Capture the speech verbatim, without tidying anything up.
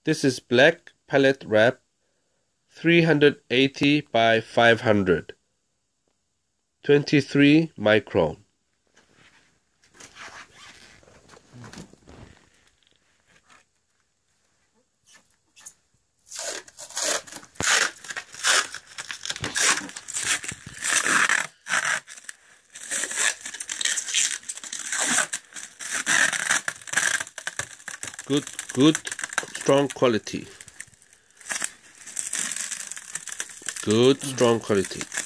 This is black pallet wrap, three hundred eighty by five hundred, twenty-three micron. Good, good, strong quality. Good, strong quality.